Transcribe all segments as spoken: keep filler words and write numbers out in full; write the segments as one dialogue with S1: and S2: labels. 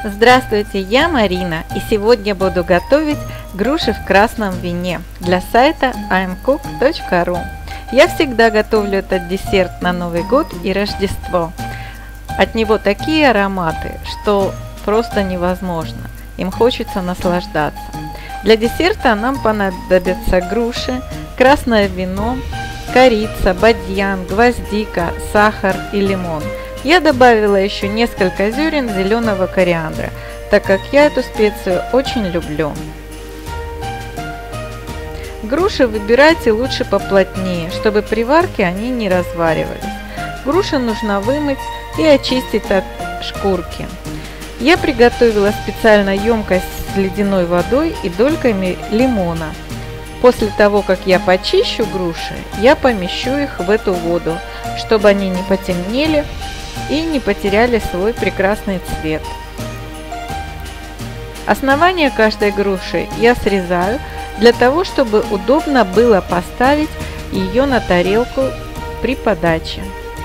S1: Здравствуйте, я Марина, и сегодня буду готовить груши в красном вине для сайта ай эм кук точка ру. Я всегда готовлю этот десерт на Новый год и Рождество. От него такие ароматы, что просто невозможно. Им хочется наслаждаться. Для десерта нам понадобятся груши, красное вино, корица, бадьян, гвоздика, сахар и лимон. Я добавила еще несколько зерен зеленого кориандра, так как я эту специю очень люблю. Груши выбирайте лучше поплотнее, чтобы при варке они не разваривались. Груши нужно вымыть и очистить от шкурки. Я приготовила специально емкость с ледяной водой и дольками лимона. После того, как я почищу груши, я помещу их в эту воду, чтобы они не потемнели и не потеряли свой прекрасный цвет. Основание каждой груши я срезаю для того, чтобы удобно было поставить ее на тарелку при подаче.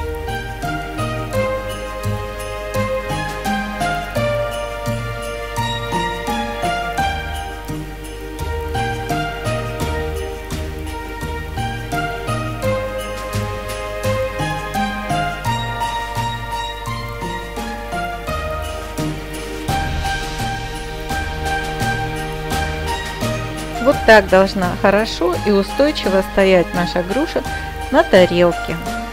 S1: Вот так должна хорошо и устойчиво стоять наша груша на тарелке.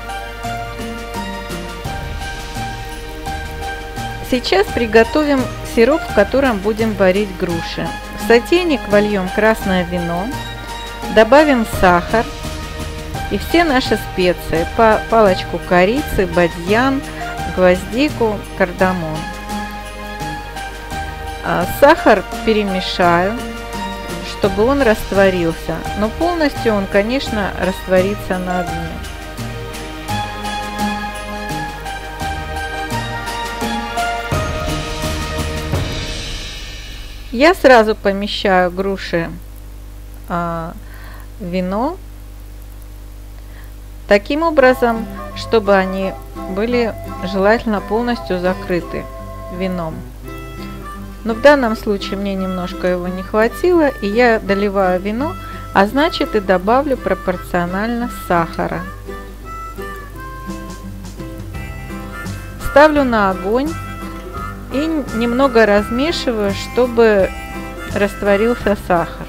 S1: Сейчас приготовим сироп, в котором будем варить груши. В сотейник вольем красное вино, добавим сахар и все наши специи, палочку корицы, бадьян, гвоздику, кардамон. Сахар перемешаю, чтобы он растворился, но полностью он, конечно, растворится на огне. Я сразу помещаю груши а, в вино таким образом, чтобы они были желательно полностью закрыты вином. Но в данном случае мне немножко его не хватило, и я доливаю вино, а значит и добавлю пропорционально сахара. Ставлю на огонь и немного размешиваю, чтобы растворился сахар.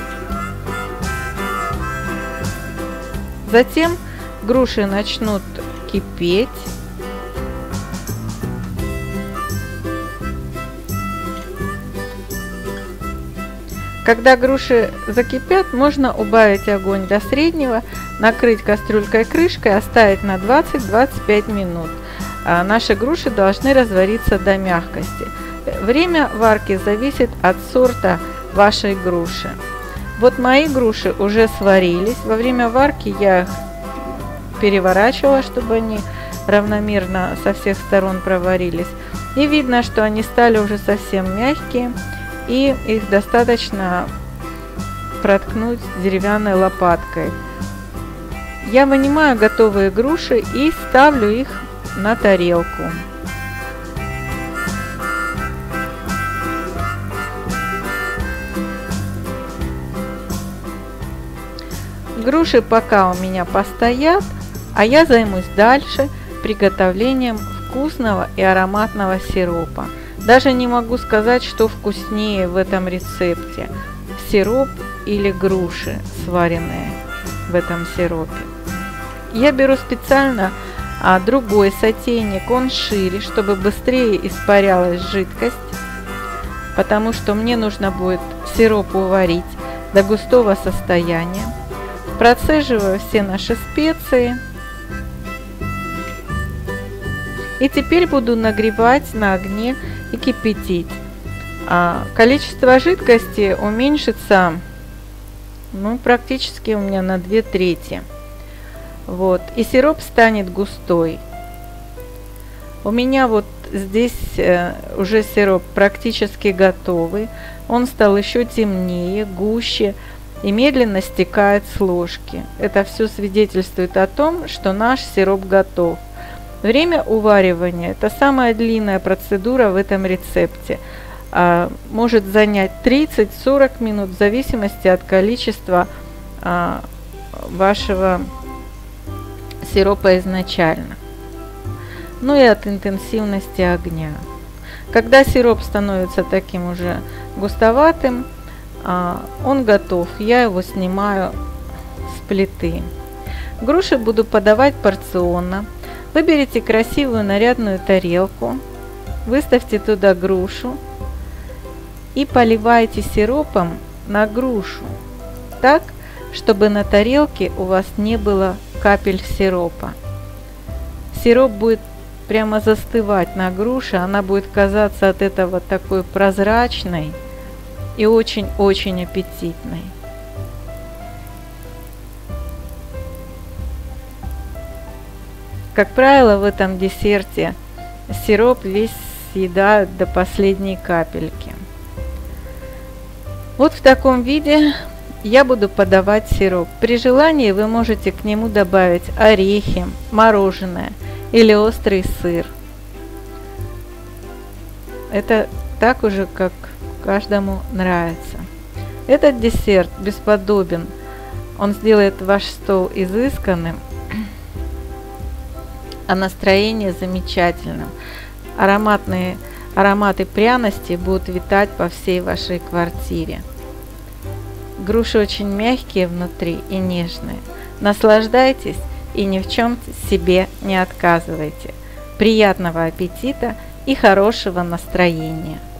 S1: Затем груши начнут кипеть. Когда груши закипят, можно убавить огонь до среднего, накрыть кастрюлькой крышкой, оставить на двадцать-двадцать пять минут. А наши груши должны развариться до мягкости. Время варки зависит от сорта вашей груши. Вот мои груши уже сварились. Во время варки я их переворачивала, чтобы они равномерно со всех сторон проварились. И видно, что они стали уже совсем мягкие. И их достаточно проткнуть деревянной лопаткой. Я вынимаю готовые груши и ставлю их на тарелку. Груши пока у меня постоят, а я займусь дальше приготовлением вкусного и ароматного сиропа. Даже не могу сказать, что вкуснее в этом рецепте: сироп или груши, сваренные в этом сиропе. Я беру специально а, другой сотейник, он шире, чтобы быстрее испарялась жидкость, потому что мне нужно будет сироп уварить до густого состояния. Процеживаю все наши специи. И теперь буду нагревать на огне и кипятить. А, количество жидкости уменьшится, ну, практически у меня на две трети. Вот. И сироп станет густой. У меня вот здесь э, уже сироп практически готовый. Он стал еще темнее, гуще и медленно стекает с ложки. Это все свидетельствует о том, что наш сироп готов. Время уваривания – это самая длинная процедура в этом рецепте. А, может занять тридцать-сорок минут в зависимости от количества а, вашего сиропа изначально, ну и от интенсивности огня. Когда сироп становится таким уже густоватым, а, он готов. Я его снимаю с плиты. Груши буду подавать порционно. Выберите красивую нарядную тарелку, выставьте туда грушу и поливайте сиропом на грушу так, чтобы на тарелке у вас не было капель сиропа. Сироп будет прямо застывать на груше, она будет казаться от этого такой прозрачной и очень-очень аппетитной. Как правило, в этом десерте сироп весь съедают до последней капельки. Вот в таком виде я буду подавать сироп. При желании вы можете к нему добавить орехи, мороженое или острый сыр. Это так уже, как каждому нравится. Этот десерт бесподобен. Он сделает ваш стол изысканным, а настроение замечательным. Ароматные ароматы пряности будут витать по всей вашей квартире. Груши очень мягкие внутри и нежные. Наслаждайтесь и ни в чем себе не отказывайте. Приятного аппетита и хорошего настроения!